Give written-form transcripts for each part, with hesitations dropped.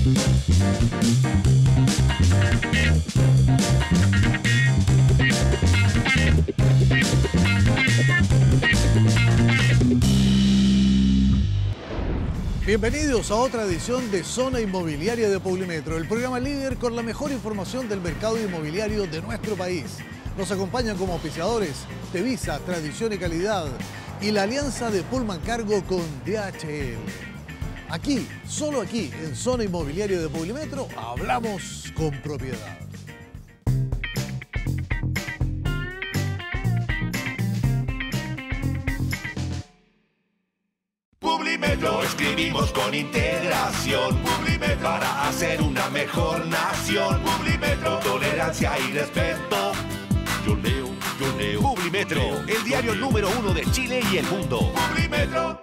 Bienvenidos a otra edición de Zona Inmobiliaria de Publimetro, el programa líder con la mejor información del mercado inmobiliario de nuestro país. Nos acompañan como auspiciadores Tevisa, Tradición y Calidad, y la alianza de Pullman Cargo con DHL. Aquí, solo aquí, en Zona Inmobiliaria de Publimetro, hablamos con propiedad. Publimetro, escribimos con integración. Publimetro, para hacer una mejor nación. Publimetro, tolerancia y respeto. Yo leo. Publimetro, el diario número 1 de Chile y el mundo. Publimetro.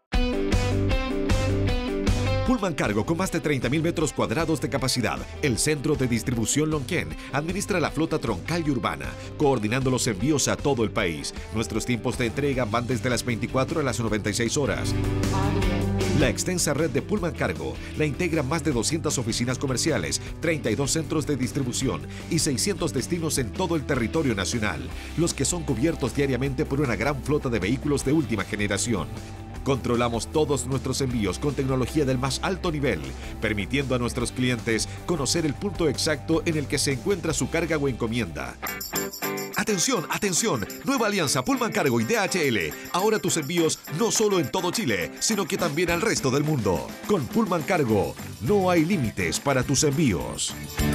Pullman Cargo, con más de 30.000 metros cuadrados de capacidad, el centro de distribución Lonquén, administra la flota troncal y urbana, coordinando los envíos a todo el país. Nuestros tiempos de entrega van desde las 24 a las 96 horas. La extensa red de Pullman Cargo la integra más de 200 oficinas comerciales, 32 centros de distribución y 600 destinos en todo el territorio nacional, los que son cubiertos diariamente por una gran flota de vehículos de última generación. Controlamos todos nuestros envíos con tecnología del más alto nivel, permitiendo a nuestros clientes conocer el punto exacto en el que se encuentra su carga o encomienda. ¡Atención, atención! Nueva alianza Pullman Cargo y DHL. Ahora tus envíos no solo en todo Chile, sino que también al resto del mundo. Con Pullman Cargo, no hay límites para tus envíos.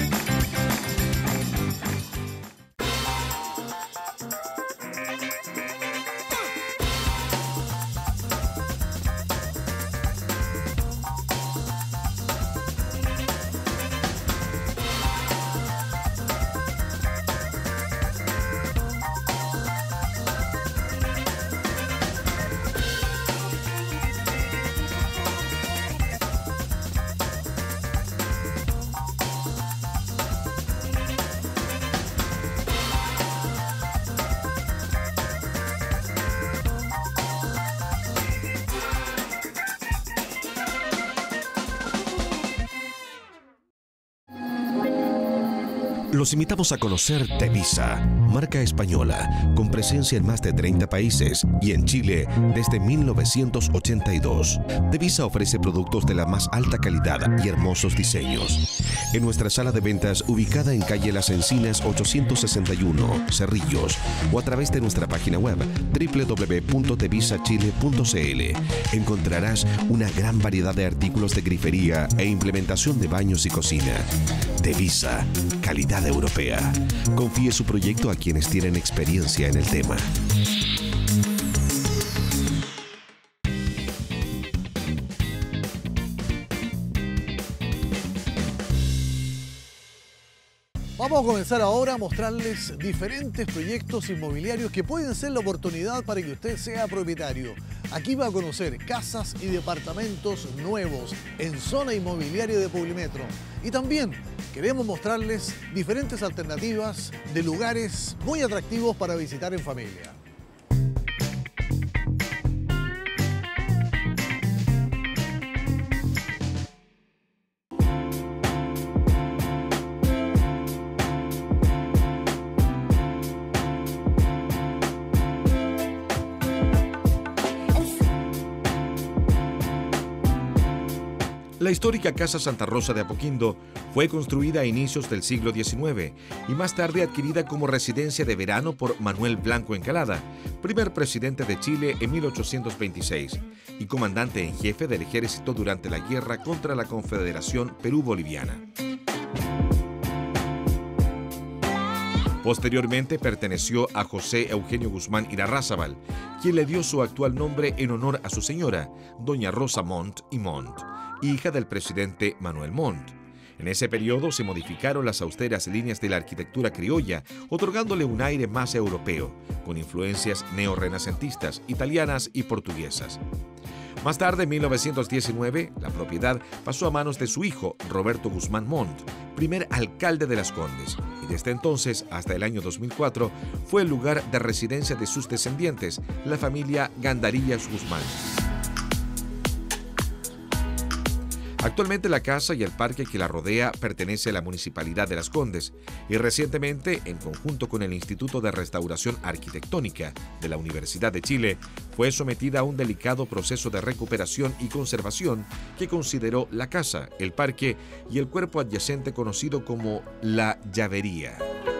Los invitamos a conocer Tevisa, marca española, con presencia en más de 30 países y en Chile desde 1982. Tevisa ofrece productos de la más alta calidad y hermosos diseños. En nuestra sala de ventas, ubicada en calle Las Encinas 861, Cerrillos, o a través de nuestra página web www.tevisachile.cl, encontrarás una gran variedad de artículos de grifería e implementación de baños y cocina. Tevisa, calidad europea. Confíe su proyecto a quienes tienen experiencia en el tema. Vamos a comenzar ahora a mostrarles diferentes proyectos inmobiliarios que pueden ser la oportunidad para que usted sea propietario. Aquí va a conocer casas y departamentos nuevos en Zona Inmobiliaria de Publimetro. Y también queremos mostrarles diferentes alternativas de lugares muy atractivos para visitar en familia. La histórica Casa Santa Rosa de Apoquindo fue construida a inicios del siglo XIX y más tarde adquirida como residencia de verano por Manuel Blanco Encalada, primer presidente de Chile en 1826 y comandante en jefe del ejército durante la guerra contra la Confederación Perú-Boliviana. Posteriormente perteneció a José Eugenio Guzmán Irarrázaval, quien le dio su actual nombre en honor a su señora, doña Rosa Montt y Montt, hija del presidente Manuel Montt. En ese periodo se modificaron las austeras líneas de la arquitectura criolla, otorgándole un aire más europeo, con influencias neorrenacentistas, italianas y portuguesas. Más tarde, en 1919, la propiedad pasó a manos de su hijo, Roberto Guzmán Montt, primer alcalde de Las Condes, y desde entonces hasta el año 2004 fue el lugar de residencia de sus descendientes, la familia Gandarillas Guzmán. Actualmente la casa y el parque que la rodea pertenece a la Municipalidad de Las Condes y recientemente, en conjunto con el Instituto de Restauración Arquitectónica de la Universidad de Chile, fue sometida a un delicado proceso de recuperación y conservación que consideró la casa, el parque y el cuerpo adyacente conocido como La Llavería.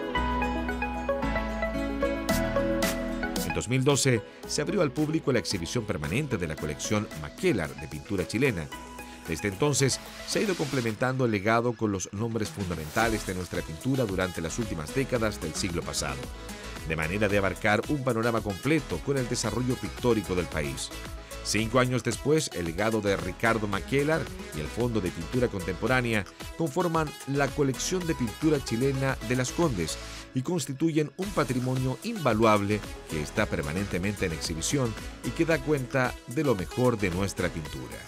En 2012 se abrió al público la exhibición permanente de la colección Makellar de pintura chilena. Desde entonces se ha ido complementando el legado con los nombres fundamentales de nuestra pintura durante las últimas décadas del siglo pasado, de manera de abarcar un panorama completo con el desarrollo pictórico del país. 5 años después, el legado de Ricardo Makellar y el Fondo de Pintura Contemporánea conforman la colección de pintura chilena de Las Condes y constituyen un patrimonio invaluable que está permanentemente en exhibición y que da cuenta de lo mejor de nuestra pintura.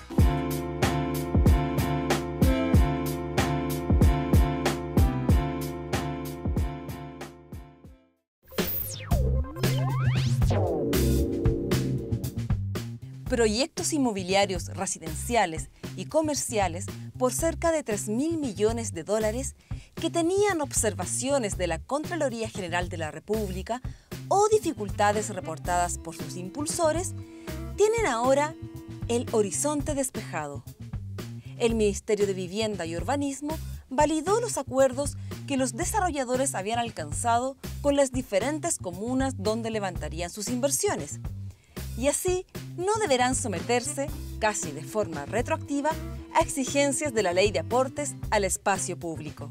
Proyectos inmobiliarios residenciales y comerciales por cerca de 3.000 millones de dólares que tenían observaciones de la Contraloría General de la República o dificultades reportadas por sus impulsores, tienen ahora el horizonte despejado. El Ministerio de Vivienda y Urbanismo validó los acuerdos que los desarrolladores habían alcanzado con las diferentes comunas donde levantarían sus inversiones. Y así no deberán someterse, casi de forma retroactiva, a exigencias de la Ley de Aportes al Espacio Público.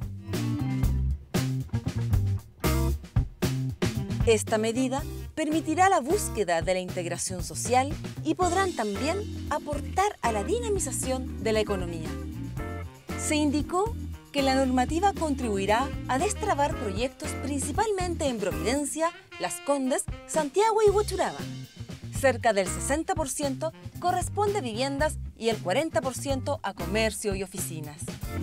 Esta medida permitirá la búsqueda de la integración social y podrán también aportar a la dinamización de la economía. Se indicó que la normativa contribuirá a destrabar proyectos principalmente en Providencia, Las Condes, Santiago y Huechuraba. Cerca del 60% corresponde a viviendas y el 40% a comercio y oficinas.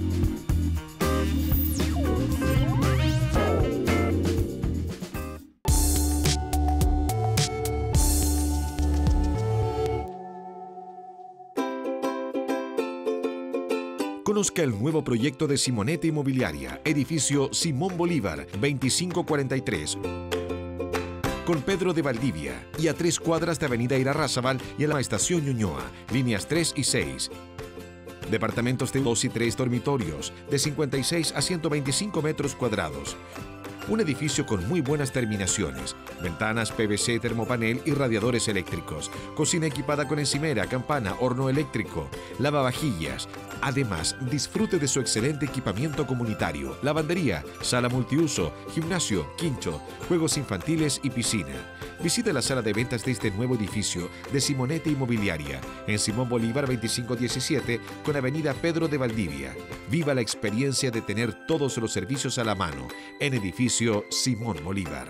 Conozca el nuevo proyecto de Simonetta Inmobiliaria, edificio Simón Bolívar, 2543. Con Pedro de Valdivia y a 3 cuadras de Avenida Irarrázaval y a la Estación Ñuñoa, líneas 3 y 6. Departamentos de 2 y 3 dormitorios, de 56 a 125 metros cuadrados. Un edificio con muy buenas terminaciones, ventanas PVC termopanel y radiadores eléctricos, cocina equipada con encimera, campana, horno eléctrico, lavavajillas. Además, disfrute de su excelente equipamiento comunitario, lavandería, sala multiuso, gimnasio, quincho, juegos infantiles y piscina. Visite la sala de ventas de este nuevo edificio de Simonetta Inmobiliaria, en Simón Bolívar 2517, con Avenida Pedro de Valdivia. Viva la experiencia de tener todos los servicios a la mano, en edificio Simón Bolívar.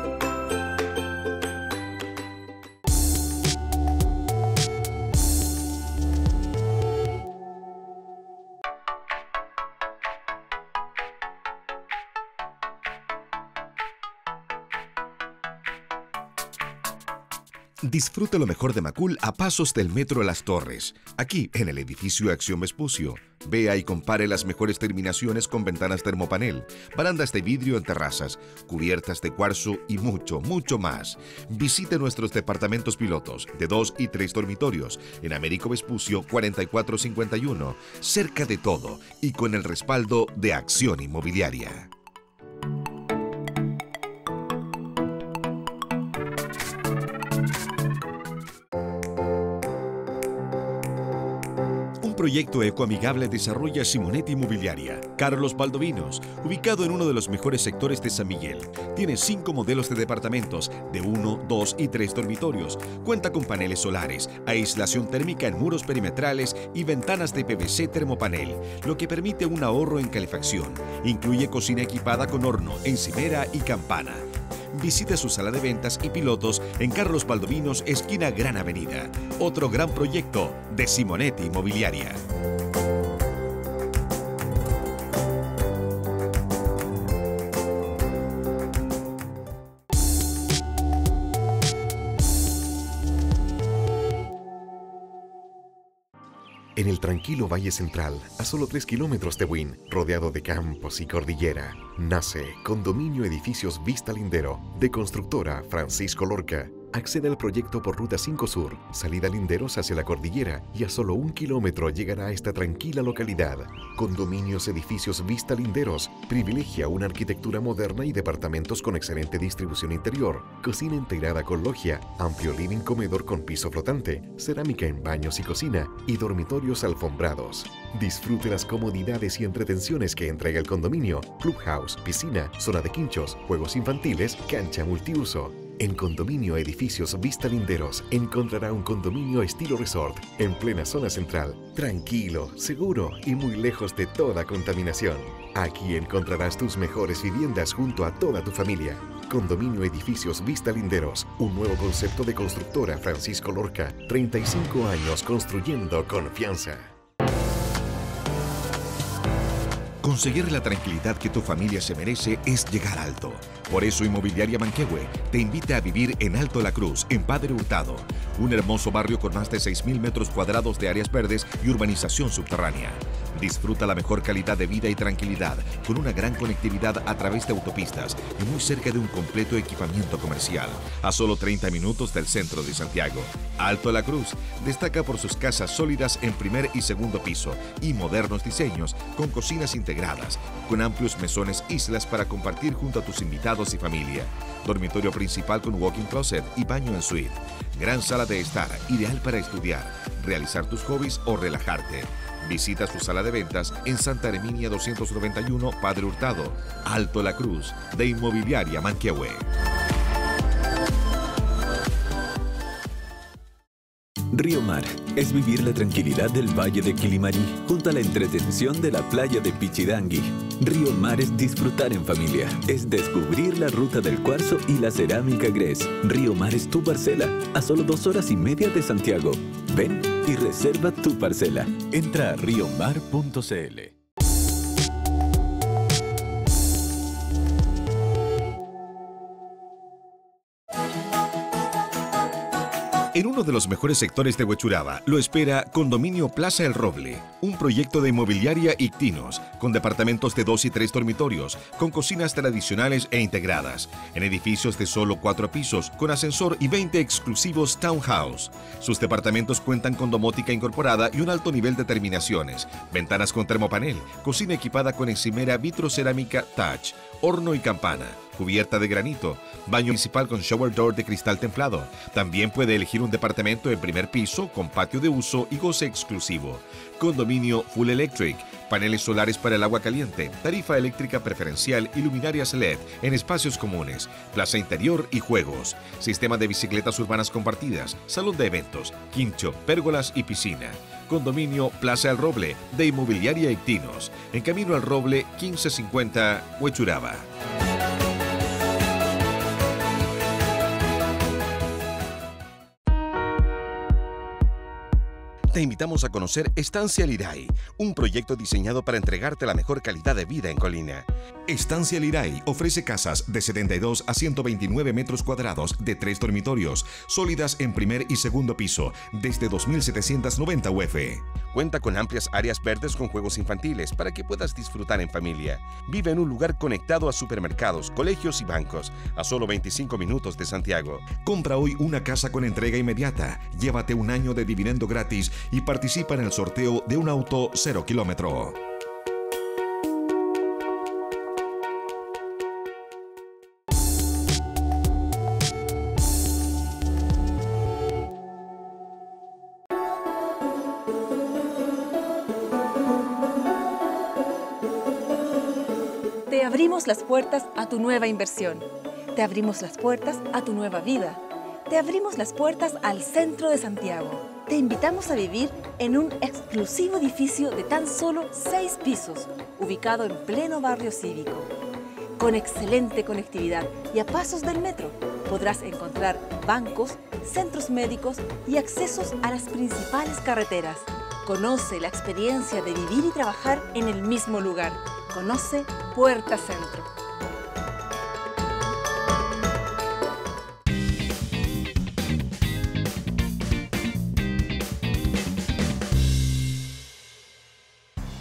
Disfruta lo mejor de Macul a pasos del Metro Las Torres, aquí en el edificio Acción Vespucio. Vea y compare las mejores terminaciones con ventanas termopanel, barandas de vidrio en terrazas, cubiertas de cuarzo y mucho, mucho más. Visite nuestros departamentos pilotos de 2 y 3 dormitorios en Américo Vespucio 4451, cerca de todo y con el respaldo de Acción Inmobiliaria. Proyecto ecoamigable desarrolla Simonetta Inmobiliaria. Carlos Valdovinos, ubicado en uno de los mejores sectores de San Miguel. Tiene 5 modelos de departamentos de 1, 2 y 3 dormitorios. Cuenta con paneles solares, aislación térmica en muros perimetrales y ventanas de PVC termopanel, lo que permite un ahorro en calefacción. Incluye cocina equipada con horno, encimera y campana. Visite su sala de ventas y pilotos en Carlos Valdovinos, esquina Gran Avenida. Otro gran proyecto de Simonetta Inmobiliaria. En el tranquilo Valle Central, a solo 3 kilómetros de Buin, rodeado de campos y cordillera, nace Condominio Edificios Vista Lindero, de constructora Francisco Lorca. Accede al proyecto por Ruta 5 Sur, salida Linderos hacia la cordillera, y a solo 1 kilómetro llegará a esta tranquila localidad. Condominios Edificios Vista Linderos privilegia una arquitectura moderna y departamentos con excelente distribución interior, cocina integrada con logia, amplio living comedor con piso flotante, cerámica en baños y cocina y dormitorios alfombrados. Disfrute las comodidades y entretenciones que entrega el condominio: clubhouse, piscina, zona de quinchos, juegos infantiles, cancha multiuso. En Condominio Edificios Vista Linderos encontrará un condominio estilo resort en plena zona central, tranquilo, seguro y muy lejos de toda contaminación. Aquí encontrarás tus mejores viviendas junto a toda tu familia. Condominio Edificios Vista Linderos, un nuevo concepto de constructora Francisco Lorca, 35 años construyendo confianza. Conseguir la tranquilidad que tu familia se merece es llegar alto. Por eso Inmobiliaria Manquehue te invita a vivir en Alto La Cruz, en Padre Hurtado, un hermoso barrio con más de 6.000 metros cuadrados de áreas verdes y urbanización subterránea. Disfruta la mejor calidad de vida y tranquilidad con una gran conectividad a través de autopistas y muy cerca de un completo equipamiento comercial, a solo 30 minutos del centro de Santiago. Alto La Cruz destaca por sus casas sólidas en primer y segundo piso y modernos diseños con cocinas integradas, con amplios mesones islas para compartir junto a tus invitados y familia. Dormitorio principal con walk-in closet y baño en suite. Gran sala de estar, ideal para estudiar, realizar tus hobbies o relajarte. Visita su sala de ventas en Santa Herminia 291, Padre Hurtado. Alto La Cruz, de Inmobiliaria Manquehue. Río Mar es vivir la tranquilidad del Valle de Quilimarí junto a la entretención de la playa de Pichidangui. Río Mar es disfrutar en familia, es descubrir la ruta del cuarzo y la cerámica Gres. Río Mar es tu parcela, a solo 2 horas y media de Santiago. Ven y reserva tu parcela. Entra a riomar.cl. En uno de los mejores sectores de Huechuraba lo espera Condominio Plaza El Roble, un proyecto de inmobiliaria Ictinos, con departamentos de 2 y 3 dormitorios, con cocinas tradicionales e integradas, en edificios de solo 4 pisos, con ascensor y 20 exclusivos townhouse. Sus departamentos cuentan con domótica incorporada y un alto nivel de terminaciones, ventanas con termopanel, cocina equipada con encimera vitrocerámica Touch, horno y campana, cubierta de granito, baño municipal con shower door de cristal templado. También puede elegir un departamento en primer piso con patio de uso y goce exclusivo. Condominio Full Electric, paneles solares para el agua caliente, tarifa eléctrica preferencial y luminarias LED en espacios comunes, plaza interior y juegos, sistema de bicicletas urbanas compartidas, salón de eventos, quincho, pérgolas y piscina. Condominio Plaza El Roble, de Inmobiliaria Ictinos, en Camino al Roble 1550, Huechuraba. Te invitamos a conocer Estancia Liray, un proyecto diseñado para entregarte la mejor calidad de vida en Colina. Estancia Liray ofrece casas de 72 a 129 metros cuadrados de 3 dormitorios, sólidas en primer y segundo piso, desde 2.790 UF. Cuenta con amplias áreas verdes con juegos infantiles para que puedas disfrutar en familia. Vive en un lugar conectado a supermercados, colegios y bancos, a solo 25 minutos de Santiago. Compra hoy una casa con entrega inmediata, llévate un año de dividendo gratis y participa en el sorteo de un auto 0 kilómetro. Te abrimos las puertas a tu nueva inversión. Te abrimos las puertas a tu nueva vida. Te abrimos las puertas al centro de Santiago. Te invitamos a vivir en un exclusivo edificio de tan solo 6 pisos, ubicado en pleno barrio cívico. Con excelente conectividad y a pasos del metro, podrás encontrar bancos, centros médicos y accesos a las principales carreteras. Conoce la experiencia de vivir y trabajar en el mismo lugar. Conoce Puerta Centro.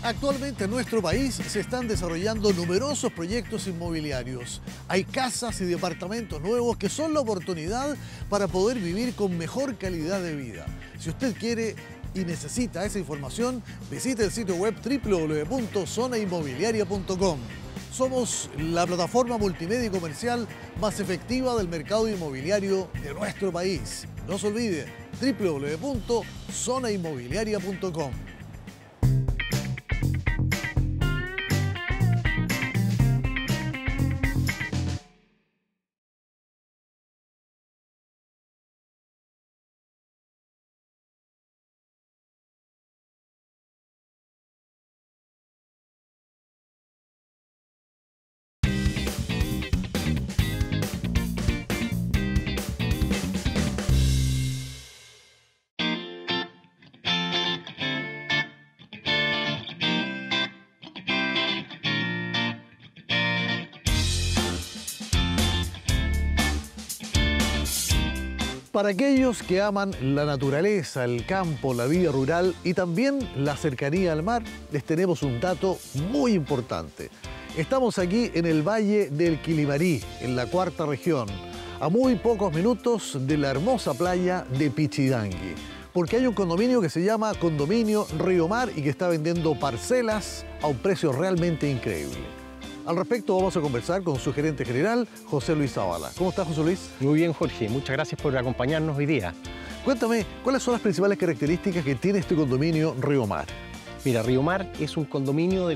Actualmente en nuestro país se están desarrollando numerosos proyectos inmobiliarios. Hay casas y departamentos nuevos que son la oportunidad para poder vivir con mejor calidad de vida. Si usted quiere y necesita esa información, visite el sitio web www.zonainmobiliaria.com. Somos la plataforma multimedia y comercial más efectiva del mercado inmobiliario de nuestro país. No se olvide, www.zonainmobiliaria.com. Para aquellos que aman la naturaleza, el campo, la vida rural y también la cercanía al mar, les tenemos un dato muy importante. Estamos aquí en el Valle del Quilimarí, en la cuarta región, a muy pocos minutos de la hermosa playa de Pichidangui, porque hay un condominio que se llama Condominio Río Mar y que está vendiendo parcelas a un precio realmente increíble. Al respecto vamos a conversar con su gerente general, José Luis Zavala. ¿Cómo está, José Luis? Muy bien, Jorge. Muchas gracias por acompañarnos hoy día. Cuéntame, ¿cuáles son las principales características que tiene este condominio Río Mar? Mira, Río Mar es un condominio de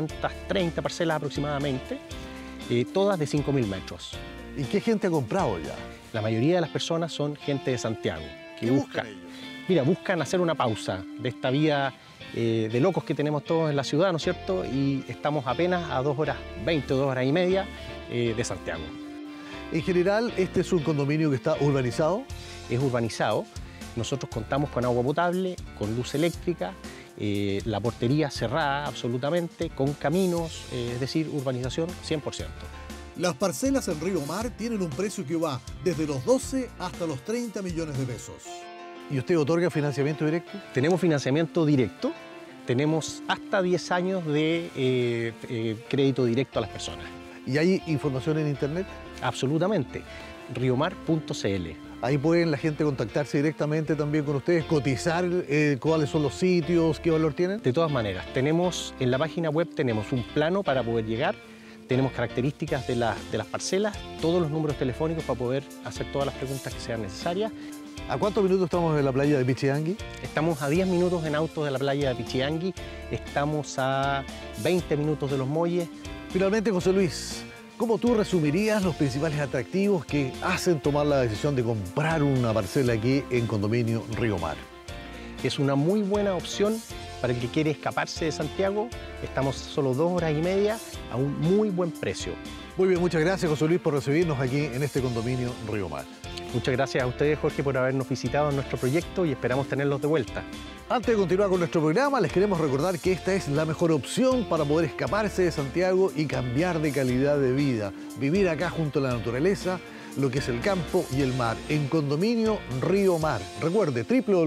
430 parcelas aproximadamente, todas de 5.000 metros. ¿Y qué gente ha comprado ya? La mayoría de las personas son gente de Santiago. ¿Qué buscan ellos? Mira, buscan hacer una pausa de esta vida de locos que tenemos todos en la ciudad, ¿no es cierto? Y estamos apenas a 2 horas 20 o 2 horas y media de Santiago. En general, ¿este es un condominio que está urbanizado? Es urbanizado. Nosotros contamos con agua potable, con luz eléctrica, la portería cerrada absolutamente, con caminos, es decir, urbanización 100%. Las parcelas en Río Mar tienen un precio que va desde los 12 hasta los 30 millones de pesos. ¿Y usted otorga financiamiento directo? Tenemos financiamiento directo, tenemos hasta 10 años de crédito directo a las personas. ¿Y hay información en internet? Absolutamente, riomar.cl. Ahí pueden la gente contactarse directamente también con ustedes, cotizar cuáles son los sitios, qué valor tienen. De todas maneras, tenemos en la página web tenemos un plano para poder llegar, tenemos características de las parcelas, todos los números telefónicos para poder hacer todas las preguntas que sean necesarias. ¿A cuántos minutos estamos de la playa de Pichidangui? Estamos a 10 minutos en auto de la playa de Pichidangui, estamos a 20 minutos de Los Molles. Finalmente, José Luis, ¿cómo tú resumirías los principales atractivos que hacen tomar la decisión de comprar una parcela aquí en Condominio Río Mar? Es una muy buena opción para el que quiere escaparse de Santiago. Estamos solo 2 horas y media a un muy buen precio. Muy bien, muchas gracias, José Luis, por recibirnos aquí en este Condominio Río Mar. Muchas gracias a ustedes, Jorge, por habernos visitado en nuestro proyecto y esperamos tenerlos de vuelta. Antes de continuar con nuestro programa, les queremos recordar que esta es la mejor opción para poder escaparse de Santiago y cambiar de calidad de vida. Vivir acá junto a la naturaleza, lo que es el campo y el mar, en Condominio Río Mar. Recuerde,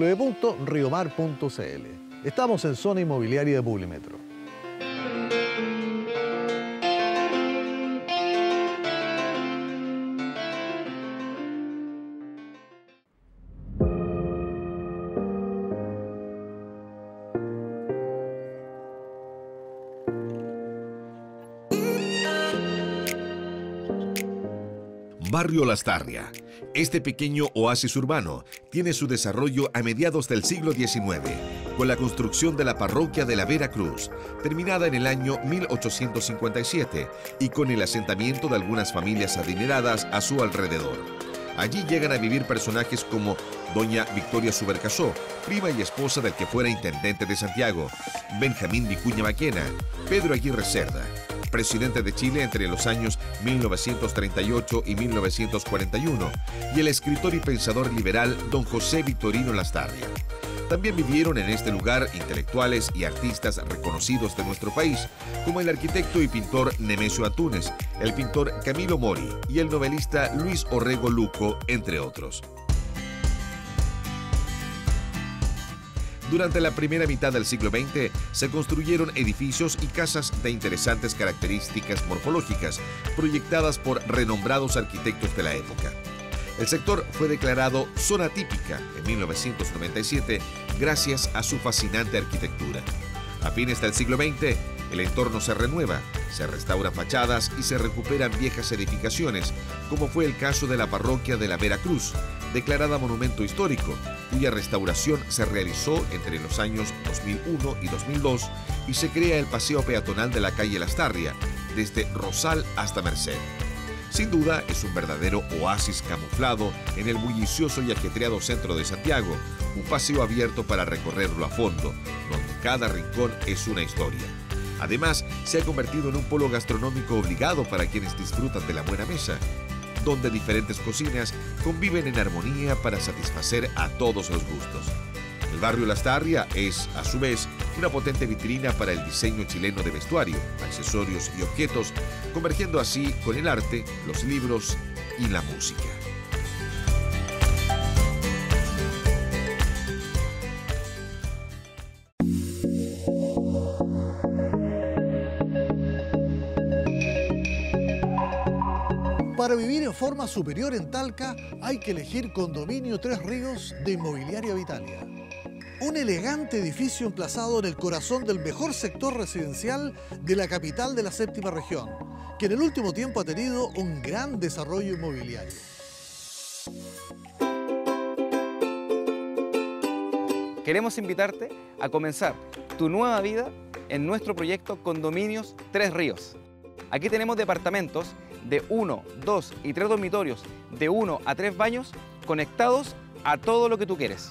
www.riomar.cl. Estamos en Zona Inmobiliaria de Publimetro. Barrio Lastarria. Este pequeño oasis urbano tiene su desarrollo a mediados del siglo XIX, con la construcción de la parroquia de la Vera Cruz, terminada en el año 1857, y con el asentamiento de algunas familias adineradas a su alrededor. Allí llegan a vivir personajes como doña Victoria Subercasó, prima y esposa del que fuera intendente de Santiago, Benjamín Vicuña Maquena, Pedro Aguirre Cerda, presidente de Chile entre los años 1938 y 1941, y el escritor y pensador liberal don José Victorino Lastarria. También vivieron en este lugar intelectuales y artistas reconocidos de nuestro país, como el arquitecto y pintor Nemesio Antunes, el pintor Camilo Mori y el novelista Luis Orrego Luco, entre otros. Durante la primera mitad del siglo XX se construyeron edificios y casas de interesantes características morfológicas, proyectadas por renombrados arquitectos de la época. El sector fue declarado zona típica en 1997 gracias a su fascinante arquitectura. A fines del siglo XX, el entorno se renueva, se restauran fachadas y se recuperan viejas edificaciones, como fue el caso de la parroquia de la Veracruz, declarada monumento histórico, cuya restauración se realizó entre los años 2001 y 2002 y se crea el paseo peatonal de la calle Lastarria, desde Rosal hasta Merced. Sin duda, es un verdadero oasis camuflado en el bullicioso y ajetreado centro de Santiago, un paseo abierto para recorrerlo a fondo, donde cada rincón es una historia. Además, se ha convertido en un polo gastronómico obligado para quienes disfrutan de la buena mesa, donde diferentes cocinas conviven en armonía para satisfacer a todos los gustos. El barrio Lastarria es, a su vez, una potente vitrina para el diseño chileno de vestuario, accesorios y objetos, convergiendo así con el arte, los libros y la música. Para vivir en forma superior en Talca hay que elegir Condominio Tres Ríos de Inmobiliaria Vitalia. Un elegante edificio emplazado en el corazón del mejor sector residencial de la capital de la séptima región, que en el último tiempo ha tenido un gran desarrollo inmobiliario. Queremos invitarte a comenzar tu nueva vida en nuestro proyecto Condominios Tres Ríos. Aquí tenemos departamentos de 1, 2 y 3 dormitorios, de 1 a 3 baños, conectados a todo lo que tú quieres.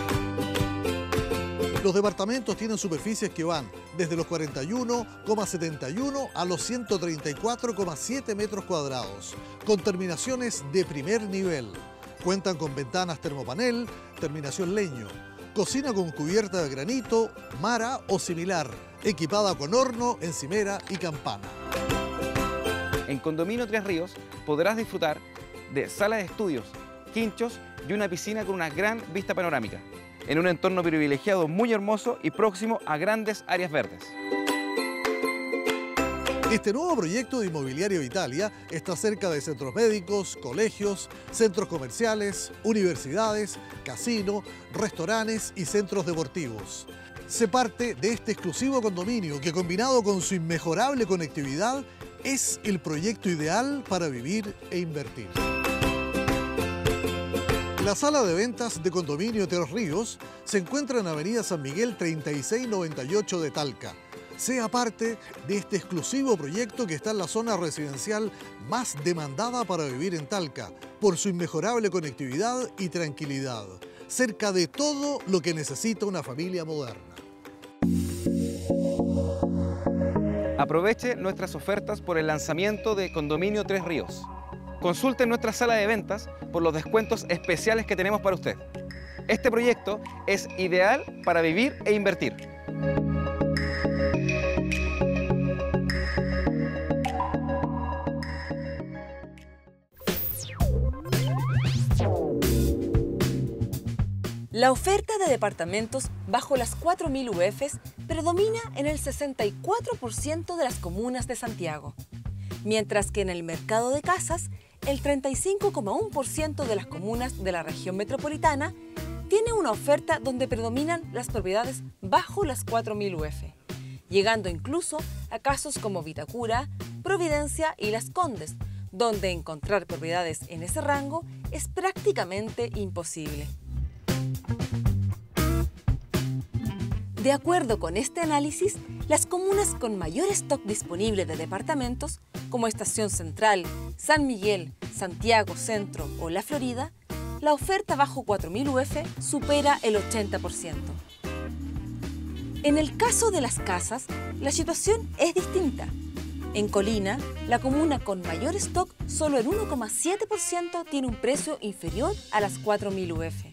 Los departamentos tienen superficies que van desde los 41,71 a los 134,7 metros cuadrados, con terminaciones de primer nivel. Cuentan con ventanas termopanel, terminación leño, cocina con cubierta de granito, mara o similar, equipada con horno, encimera y campana. En Condominio Tres Ríos podrás disfrutar de sala de estudios, quinchos y una piscina con una gran vista panorámica, en un entorno privilegiado muy hermoso y próximo a grandes áreas verdes. Este nuevo proyecto de Inmobiliaria Vitalia está cerca de centros médicos, colegios, centros comerciales, universidades, casinos, restaurantes y centros deportivos. Se parte de este exclusivo condominio que, combinado con su inmejorable conectividad, es el proyecto ideal para vivir e invertir. La sala de ventas de Condominio Tres Ríos se encuentra en Avenida San Miguel 3698 de Talca. Sea parte de este exclusivo proyecto que está en la zona residencial más demandada para vivir en Talca, por su inmejorable conectividad y tranquilidad, cerca de todo lo que necesita una familia moderna. Aproveche nuestras ofertas por el lanzamiento de Condominio Tres Ríos. Consulte nuestra sala de ventas por los descuentos especiales que tenemos para usted. Este proyecto es ideal para vivir e invertir. La oferta de departamentos bajo las 4.000 UFs predomina en el 64% de las comunas de Santiago, mientras que en el mercado de casas, el 35,1% de las comunas de la región metropolitana tiene una oferta donde predominan las propiedades bajo las 4.000 UF, llegando incluso a casos como Vitacura, Providencia y Las Condes, donde encontrar propiedades en ese rango es prácticamente imposible. De acuerdo con este análisis, las comunas con mayor stock disponible de departamentos, como Estación Central, San Miguel, Santiago Centro o La Florida, la oferta bajo 4.000 UF supera el 80%. En el caso de las casas, la situación es distinta. En Colina, la comuna con mayor stock, solo el 1,7% tiene un precio inferior a las 4.000 UF.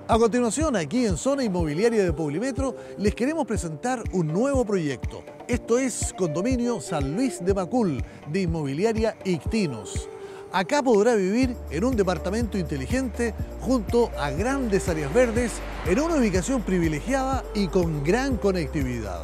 A continuación, aquí en Zona Inmobiliaria de Publimetro, les queremos presentar un nuevo proyecto. Esto es Condominio San Luis de Macul, de Inmobiliaria Ictinos. Acá podrá vivir en un departamento inteligente junto a grandes áreas verdes, en una ubicación privilegiada y con gran conectividad.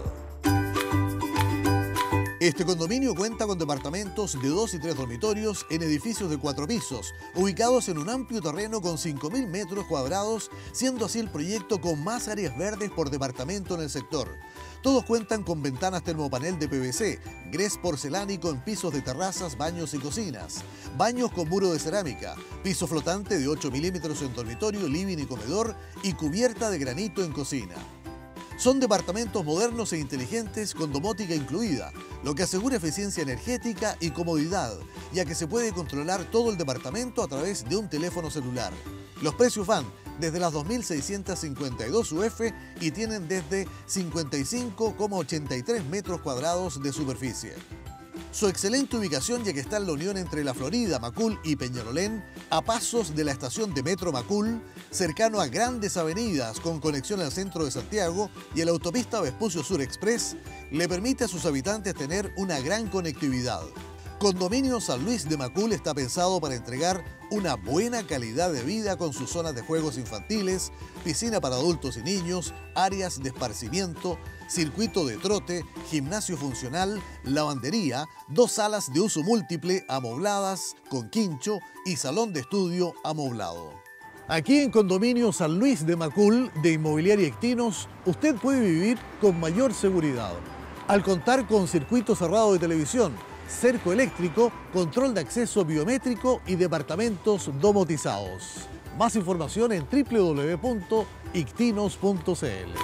Este condominio cuenta con departamentos de 2 y 3 dormitorios en edificios de 4 pisos, ubicados en un amplio terreno con 5.000 metros cuadrados, siendo así el proyecto con más áreas verdes por departamento en el sector. Todos cuentan con ventanas termopanel de PVC, grés porcelánico en pisos de terrazas, baños y cocinas, baños con muro de cerámica, piso flotante de 8 milímetros en dormitorio, living y comedor y cubierta de granito en cocina. Son departamentos modernos e inteligentes con domótica incluida, lo que asegura eficiencia energética y comodidad, ya que se puede controlar todo el departamento a través de un teléfono celular. Los precios van desde las 2.652 UF y tienen desde 55,83 metros cuadrados de superficie. Su excelente ubicación, ya que está en la unión entre La Florida, Macul y Peñalolén, a pasos de la estación de Metro Macul, cercano a grandes avenidas con conexión al centro de Santiago y a la autopista Vespucio Sur Express, le permite a sus habitantes tener una gran conectividad. Condominio San Luis de Macul está pensado para entregar una buena calidad de vida con sus zonas de juegos infantiles, piscina para adultos y niños, áreas de esparcimiento, circuito de trote, gimnasio funcional, lavandería, 2 salas de uso múltiple amobladas con quincho y salón de estudio amoblado. Aquí en Condominio San Luis de Macul de Inmobiliaria Ictinos, usted puede vivir con mayor seguridad. Al contar con circuito cerrado de televisión, cerco eléctrico, control de acceso biométrico y departamentos domotizados. Más información en www.ictinos.cl.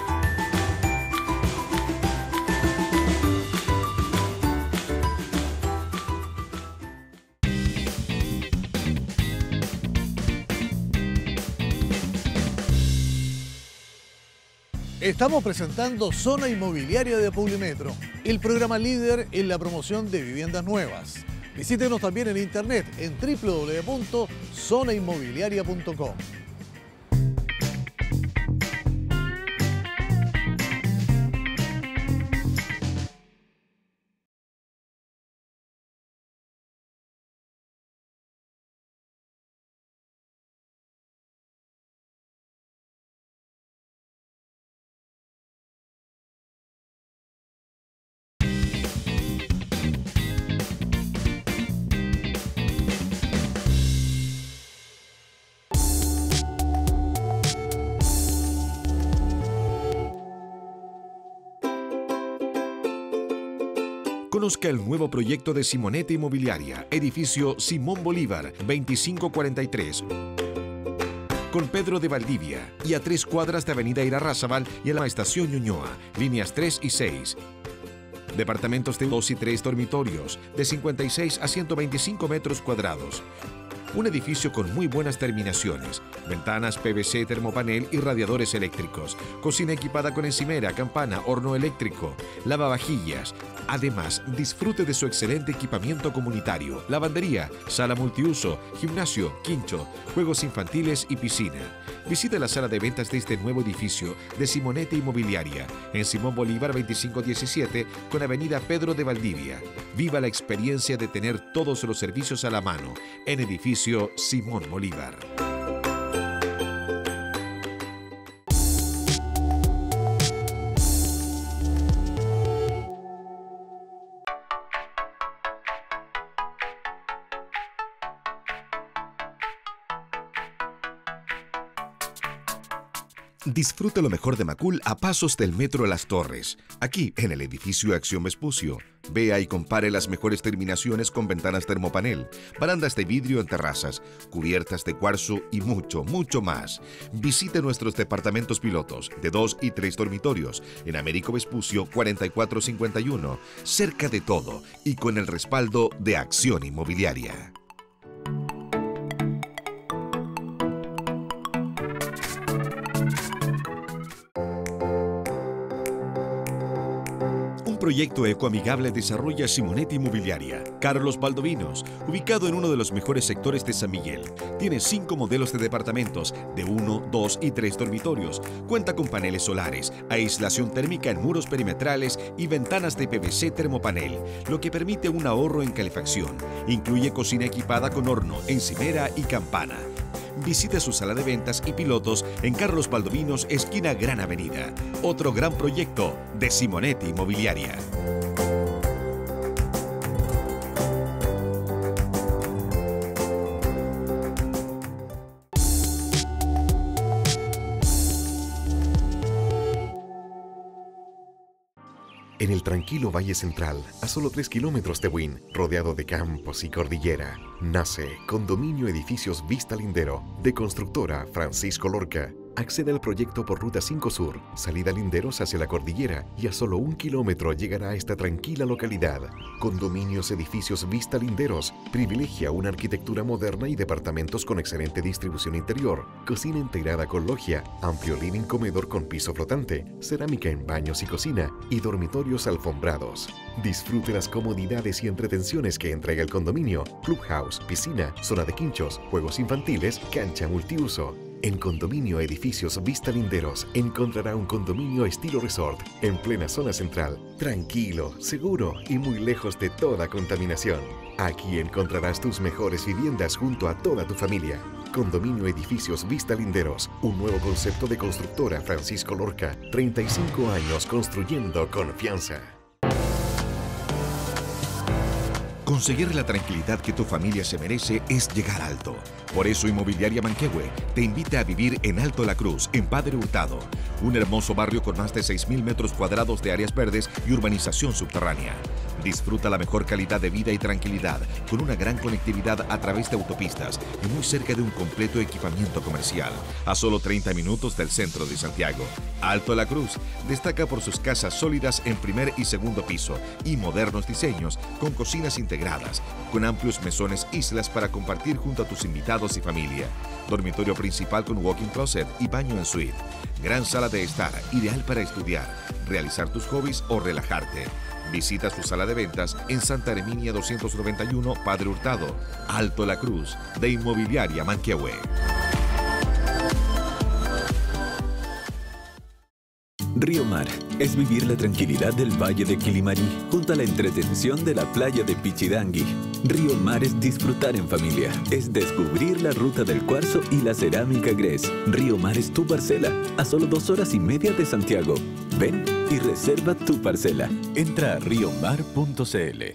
Estamos presentando Zona Inmobiliaria de Publimetro, el programa líder en la promoción de viviendas nuevas. Visítenos también en internet en www.zonainmobiliaria.com. Conozca el nuevo proyecto de Simonetta Inmobiliaria, edificio Simón Bolívar, 2543. Con Pedro de Valdivia y a 3 cuadras de Avenida Irarrázaval y a la Estación Ñuñoa, líneas 3 y 6. Departamentos de 2 y 3 dormitorios, de 56 a 125 metros cuadrados. Un edificio con muy buenas terminaciones, ventanas PVC, termopanel y radiadores eléctricos, cocina equipada con encimera, campana, horno eléctrico, lavavajillas. Además, disfrute de su excelente equipamiento comunitario, lavandería, sala multiuso, gimnasio, quincho, juegos infantiles y piscina. Visite la sala de ventas de este nuevo edificio de Simonetta Inmobiliaria, en Simón Bolívar 2517, con Avenida Pedro de Valdivia. Viva la experiencia de tener todos los servicios a la mano, en edificio Simón Bolívar. Disfruta lo mejor de Macul a pasos del Metro Las Torres, aquí en el edificio Acción Vespucio. Vea y compare las mejores terminaciones con ventanas termopanel, barandas de vidrio en terrazas, cubiertas de cuarzo y mucho, mucho más. Visite nuestros departamentos pilotos de 2 y 3 dormitorios en Américo Vespucio 4451, cerca de todo y con el respaldo de Acción Inmobiliaria. proyecto ecoamigable desarrolla Simonetti Inmobiliaria. Carlos Valdovinos, ubicado en uno de los mejores sectores de San Miguel. Tiene 5 modelos de departamentos de 1, 2 y 3 dormitorios. Cuenta con paneles solares, aislación térmica en muros perimetrales y ventanas de PVC termopanel, lo que permite un ahorro en calefacción. Incluye cocina equipada con horno, encimera y campana. Visite su sala de ventas y pilotos en Carlos Valdovinos, esquina Gran Avenida. Otro gran proyecto de Simonetti Inmobiliaria. En el tranquilo Valle Central, a solo 3 kilómetros de Buin, rodeado de campos y cordillera, nace Condominio Edificios Vista Lindero, de constructora Francisco Lorca. Accede al proyecto por Ruta 5 Sur, salida Linderos hacia la cordillera, y a solo 1 kilómetro llegará a esta tranquila localidad. Condominios Edificios Vista Linderos privilegia una arquitectura moderna y departamentos con excelente distribución interior, cocina integrada con logia, amplio living comedor con piso flotante, cerámica en baños y cocina y dormitorios alfombrados. Disfrute las comodidades y entretenciones que entrega el condominio: clubhouse, piscina, zona de quinchos, juegos infantiles, cancha multiuso. En Condominio Edificios Vista Linderos encontrará un condominio estilo resort en plena zona central, tranquilo, seguro y muy lejos de toda contaminación. Aquí encontrarás tus mejores viviendas junto a toda tu familia. Condominio Edificios Vista Linderos, un nuevo concepto de constructora Francisco Lorca, 35 años construyendo confianza. Conseguir la tranquilidad que tu familia se merece es llegar alto. Por eso Inmobiliaria Manquehue te invita a vivir en Alto La Cruz, en Padre Hurtado, un hermoso barrio con más de 6.000 metros cuadrados de áreas verdes y urbanización subterránea. Disfruta la mejor calidad de vida y tranquilidad con una gran conectividad a través de autopistas y muy cerca de un completo equipamiento comercial, a solo 30 minutos del centro de Santiago. Alto La Cruz destaca por sus casas sólidas en primer y segundo piso y modernos diseños con cocinas integradas, con amplios mesones islas para compartir junto a tus invitados y familia. Dormitorio principal con walk-in closet y baño en suite. Gran sala de estar, ideal para estudiar, realizar tus hobbies o relajarte. Visita su sala de ventas en Santa Herminia 291, Padre Hurtado. Alto La Cruz, de Inmobiliaria Manquehue. Río Mar es vivir la tranquilidad del Valle de Quilimarí junto a la entretención de la playa de Pichidangui. Río Mar es disfrutar en familia, es descubrir la ruta del cuarzo y la cerámica Gres. Río Mar es tu parcela, a solo 2 horas y media de Santiago. Ven y reserva tu parcela. Entra a riomar.cl.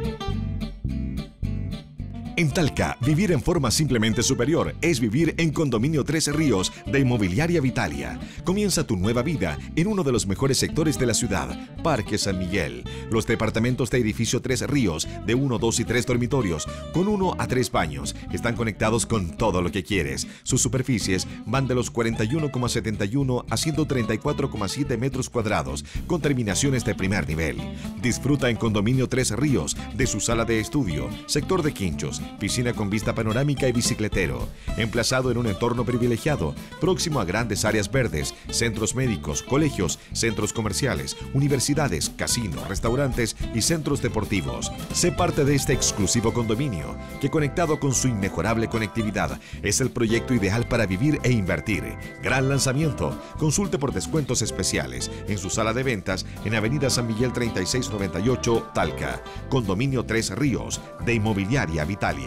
En Talca, vivir en forma simplemente superior es vivir en Condominio 3 Ríos de Inmobiliaria Vitalia. Comienza tu nueva vida en uno de los mejores sectores de la ciudad, Parque San Miguel. Los departamentos de edificio 3 Ríos de 1, 2 y 3 dormitorios con 1 a 3 baños están conectados con todo lo que quieres. Sus superficies van de los 41,71 a 134,7 metros cuadrados con terminaciones de primer nivel. Disfruta en Condominio 3 Ríos de su sala de estudio, sector de quinchos, piscina con vista panorámica y bicicletero, emplazado en un entorno privilegiado, próximo a grandes áreas verdes, centros médicos, colegios, centros comerciales, universidades, casinos, restaurantes y centros deportivos. Sé parte de este exclusivo condominio, que conectado con su inmejorable conectividad, es el proyecto ideal para vivir e invertir. Gran lanzamiento. Consulte por descuentos especiales en su sala de ventas en Avenida San Miguel 3698, Talca. Condominio 3 Ríos, de Inmobiliaria Vitalia.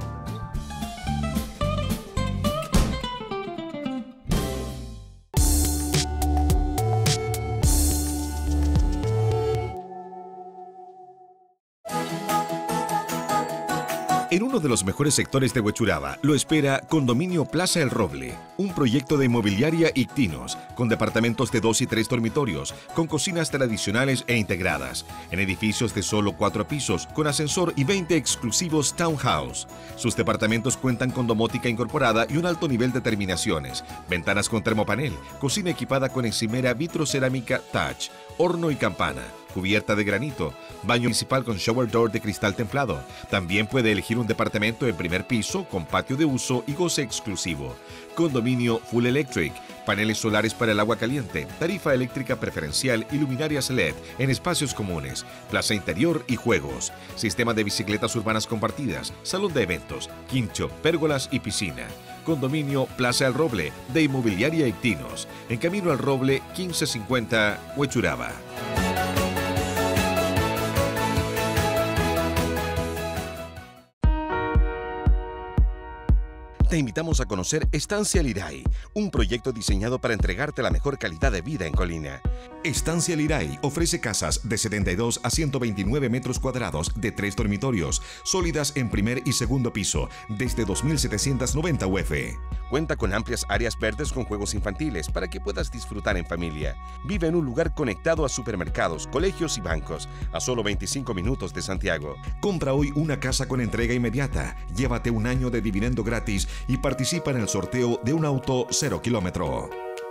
En uno de los mejores sectores de Huechuraba lo espera Condominio Plaza El Roble, un proyecto de Inmobiliaria Ictinos, con departamentos de 2 y 3 dormitorios, con cocinas tradicionales e integradas, en edificios de solo 4 pisos, con ascensor y 20 exclusivos townhouse. Sus departamentos cuentan con domótica incorporada y un alto nivel de terminaciones, ventanas con termopanel, cocina equipada con encimera vitrocerámica touch, horno y campana, cubierta de granito, baño municipal con shower door de cristal templado. También puede elegir un departamento en primer piso con patio de uso y goce exclusivo. Condominio Full Electric, paneles solares para el agua caliente, tarifa eléctrica preferencial y luminarias LED en espacios comunes, plaza interior y juegos, sistema de bicicletas urbanas compartidas, salón de eventos, quincho, pérgolas y piscina. Condominio Plaza El Roble de Inmobiliaria Ictinos, en camino al Roble 1550 Huechuraba. Te invitamos a conocer Estancia Liray, un proyecto diseñado para entregarte la mejor calidad de vida en Colina. Estancia Liray ofrece casas de 72 a 129 metros cuadrados de 3 dormitorios, sólidas en primer y segundo piso, desde 2.790 UF. Cuenta con amplias áreas verdes con juegos infantiles para que puedas disfrutar en familia. Vive en un lugar conectado a supermercados, colegios y bancos, a solo 25 minutos de Santiago. Compra hoy una casa con entrega inmediata, llévate un año de dividendo gratis y participa en el sorteo de un auto 0 kilómetro.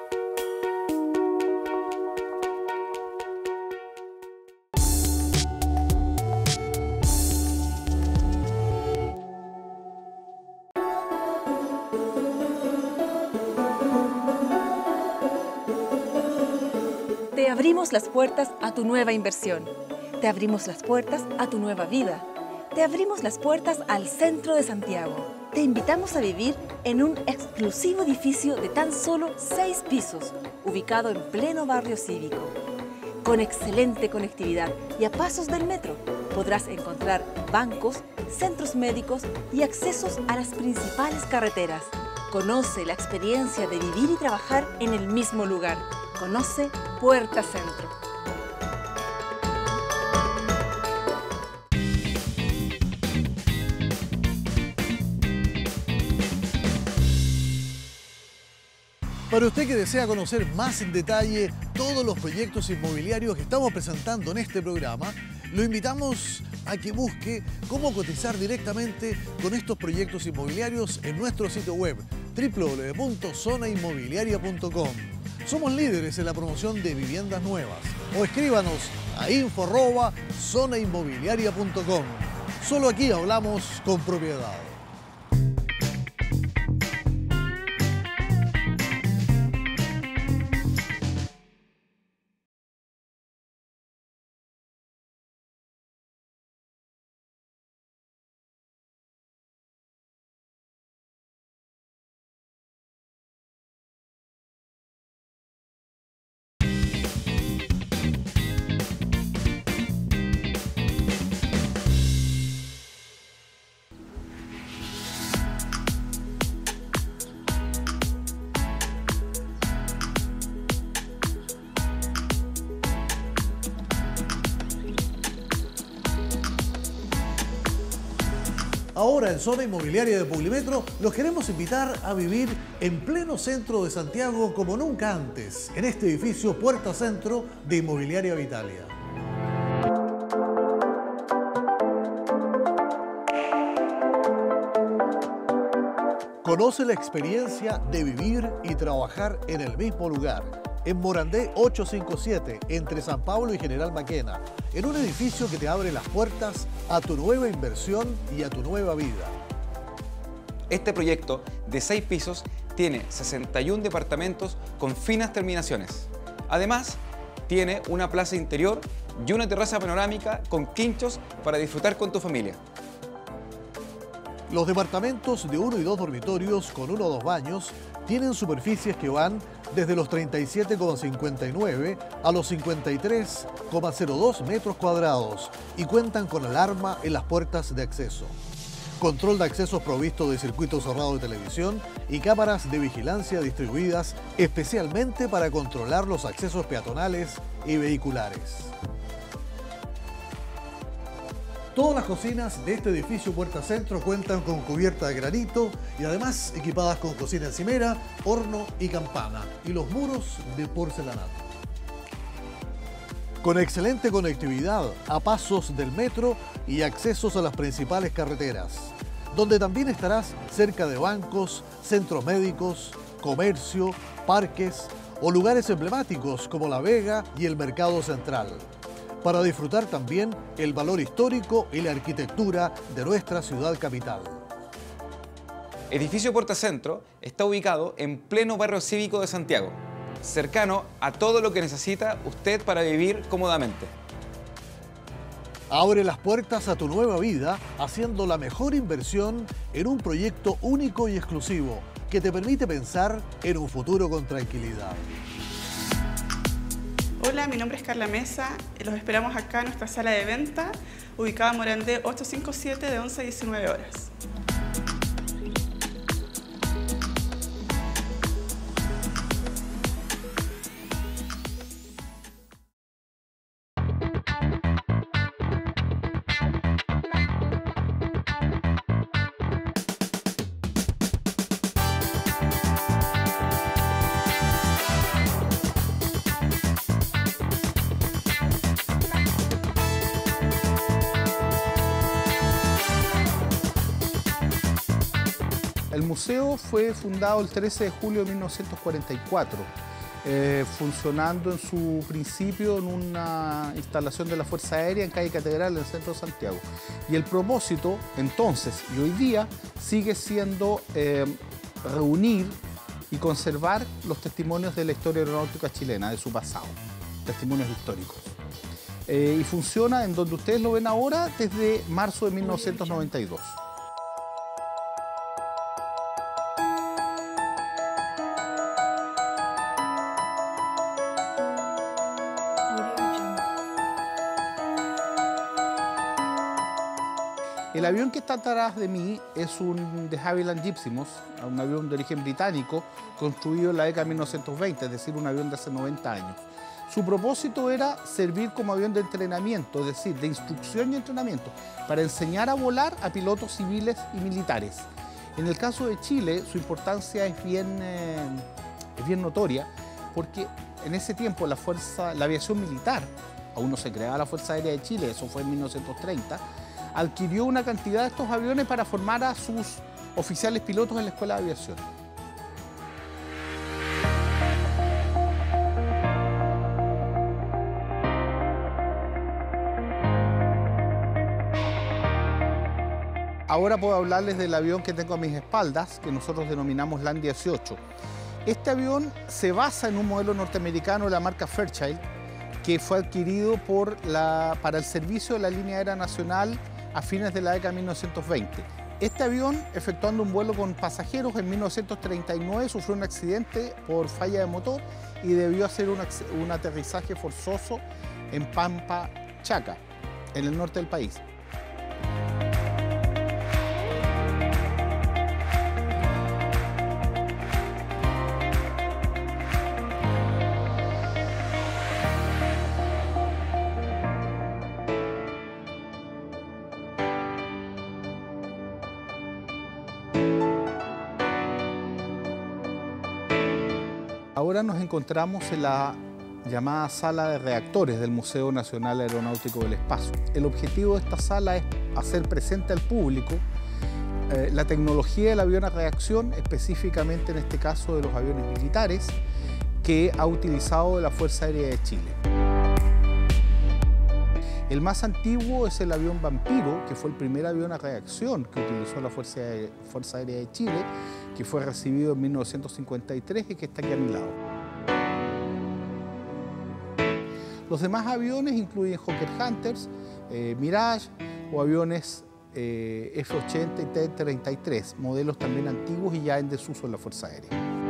Te abrimos las puertas a tu nueva inversión. Te abrimos las puertas a tu nueva vida. Te abrimos las puertas al centro de Santiago. Te invitamos a vivir en un exclusivo edificio de tan solo 6 pisos, ubicado en pleno barrio cívico. Con excelente conectividad y a pasos del metro, podrás encontrar bancos, centros médicos y accesos a las principales carreteras. Conoce la experiencia de vivir y trabajar en el mismo lugar. Conoce Puerta Centro. Para usted que desea conocer más en detalle todos los proyectos inmobiliarios que estamos presentando en este programa, lo invitamos a que busque cómo cotizar directamente con estos proyectos inmobiliarios en nuestro sitio web www.zonainmobiliaria.com. Somos líderes en la promoción de viviendas nuevas. O escríbanos a info@zonainmobiliaria.com. Solo aquí hablamos con propiedad. Ahora en Zona Inmobiliaria de Publimetro los queremos invitar a vivir en pleno centro de Santiago como nunca antes, en este edificio Puerta Centro de Inmobiliaria Vitalia. Conoce la experiencia de vivir y trabajar en el mismo lugar, en Morandé 857, entre San Pablo y General Maquena, en un edificio que te abre las puertas a tu nueva inversión y a tu nueva vida. Este proyecto de 6 pisos tiene 61 departamentos con finas terminaciones. Además, tiene una plaza interior y una terraza panorámica con quinchos para disfrutar con tu familia. Los departamentos de 1 y 2 dormitorios con 1 o 2 baños tienen superficies que van desde los 37,59 a los 53,02 metros cuadrados y cuentan con alarma en las puertas de acceso. Control de accesos provisto de circuito cerrado de televisión y cámaras de vigilancia distribuidas especialmente para controlar los accesos peatonales y vehiculares. Todas las cocinas de este edificio Puerta Centro cuentan con cubierta de granito y además equipadas con cocina encimera, horno y campana y los muros de porcelanato. Con excelente conectividad a pasos del metro y accesos a las principales carreteras, donde también estarás cerca de bancos, centros médicos, comercio, parques o lugares emblemáticos como La Vega y el Mercado Central. para disfrutar también el valor histórico y la arquitectura de nuestra ciudad capital. Edificio Puerta Centro está ubicado en pleno barrio cívico de Santiago, cercano a todo lo que necesita usted para vivir cómodamente. Abre las puertas a tu nueva vida haciendo la mejor inversión en un proyecto único y exclusivo que te permite pensar en un futuro con tranquilidad. Hola, mi nombre es Carla Mesa y los esperamos acá en nuestra sala de venta, ubicada en Morandé 857 de 11 a 19 horas. El museo fue fundado el 13 de julio de 1944, funcionando en su principio en una instalación de la Fuerza Aérea en calle Catedral, en el centro de Santiago. Y el propósito, entonces y hoy día, sigue siendo reunir y conservar los testimonios de la historia aeronáutica chilena, de su pasado, testimonios históricos. Y funciona en donde ustedes lo ven ahora desde marzo de 1992. El avión que está atrás de mí es un de Havilland Gipsymos, un avión de origen británico construido en la década de 1920, es decir, un avión de hace 90 años. Su propósito era servir como avión de entrenamiento, es decir, de instrucción y entrenamiento, para enseñar a volar a pilotos civiles y militares. En el caso de Chile, su importancia es bien notoria, porque en ese tiempo la aviación militar, aún no se creaba la Fuerza Aérea de Chile, eso fue en 1930, adquirió una cantidad de estos aviones para formar a sus oficiales pilotos en la Escuela de Aviación. Ahora puedo hablarles del avión que tengo a mis espaldas, que nosotros denominamos Land 18. Este avión se basa en un modelo norteamericano de la marca Fairchild, que fue adquirido para el servicio de la línea aérea nacional a fines de la década de 1920. Este avión, efectuando un vuelo con pasajeros en 1939, sufrió un accidente por falla de motor y debió hacer un aterrizaje forzoso en Pampa Chaca, en el norte del país. Ahora nos encontramos en la llamada Sala de Reactores del Museo Nacional Aeronáutico del Espacio. El objetivo de esta sala es hacer presente al público la tecnología del avión a reacción, específicamente en este caso de los aviones militares, que ha utilizado la Fuerza Aérea de Chile. El más antiguo es el avión Vampiro, que fue el primer avión a reacción que utilizó la Fuerza Aérea de Chile, que fue recibido en 1953 y que está aquí a mi lado. Los demás aviones incluyen Hawker Hunters, Mirage o aviones F-80 y T-33, modelos también antiguos y ya en desuso en la Fuerza Aérea.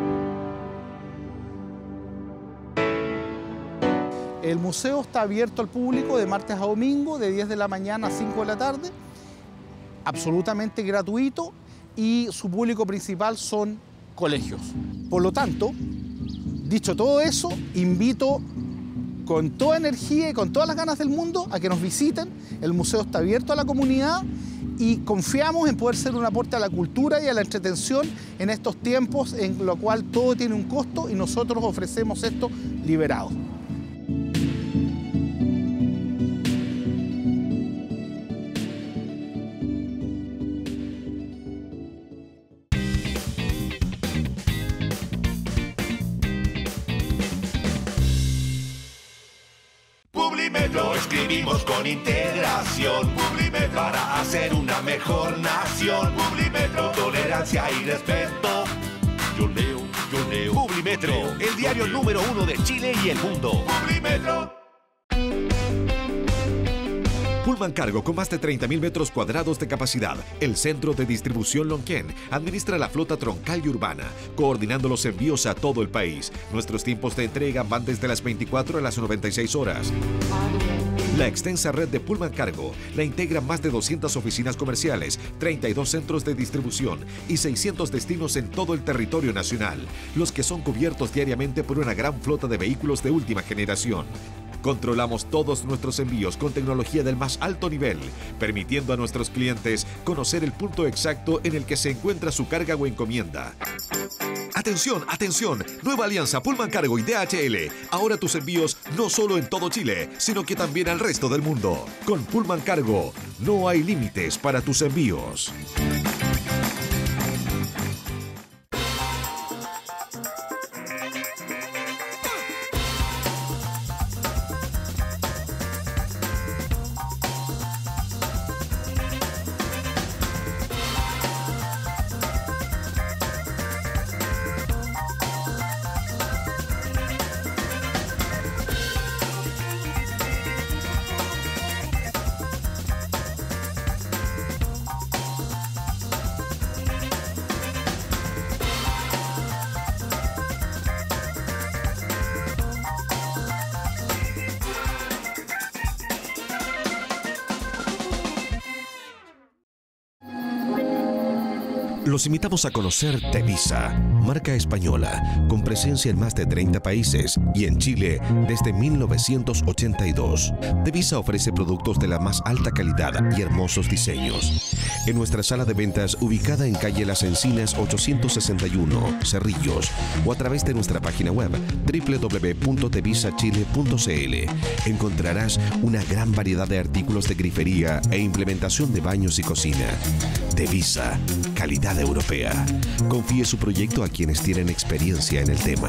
El museo está abierto al público de martes a domingo, de 10 de la mañana a 5 de la tarde, absolutamente gratuito, y su público principal son colegios. Por lo tanto, dicho todo eso, invito con toda energía y con todas las ganas del mundo a que nos visiten. El museo está abierto a la comunidad y confiamos en poder ser un aporte a la cultura y a la entretención en estos tiempos en lo cual todo tiene un costo y nosotros ofrecemos esto liberado. Publimetro Lo escribimos con integración. Publimetro para hacer una mejor nación. Publimetro, tolerancia y respeto. Yo leo. Publimetro, el diario número 1 de Chile y el mundo. Publimetro. Pullman Cargo, con más de 30.000 metros cuadrados de capacidad, el centro de distribución Lonquén, administra la flota troncal y urbana, coordinando los envíos a todo el país. Nuestros tiempos de entrega van desde las 24 a las 96 horas. La extensa red de Pullman Cargo la integran más de 200 oficinas comerciales, 32 centros de distribución y 600 destinos en todo el territorio nacional, los que son cubiertos diariamente por una gran flota de vehículos de última generación. Controlamos todos nuestros envíos con tecnología del más alto nivel, permitiendo a nuestros clientes conocer el punto exacto en el que se encuentra su carga o encomienda. ¡Atención, atención! Nueva alianza Pullman Cargo y DHL. Ahora tus envíos no solo en todo Chile, sino que también al resto del mundo. Con Pullman Cargo, no hay límites para tus envíos. Los invitamos a conocer Devisa, marca española, con presencia en más de 30 países y en Chile desde 1982. Devisa ofrece productos de la más alta calidad y hermosos diseños. En nuestra sala de ventas, ubicada en calle Las Encinas 861, Cerrillos, o a través de nuestra página web www.devisachile.cl, encontrarás una gran variedad de artículos de grifería e implementación de baños y cocina. Devisa, calidad europea. Confíe su proyecto a quienes tienen experiencia en el tema.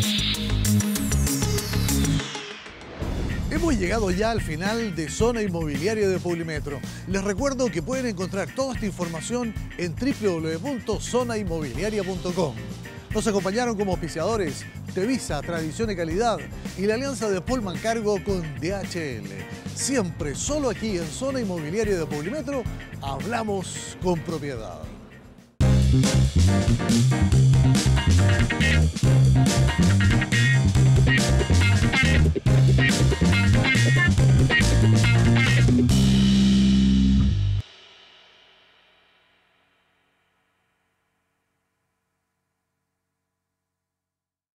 Hemos llegado ya al final de Zona Inmobiliaria de Publimetro. Les recuerdo que pueden encontrar toda esta información en www.zonainmobiliaria.com. Nos acompañaron como auspiciadores Devisa, tradición y calidad, y la alianza de Pullman Cargo con DHL. Siempre, solo aquí en Zona Inmobiliaria de Publimetro, hablamos con propiedad.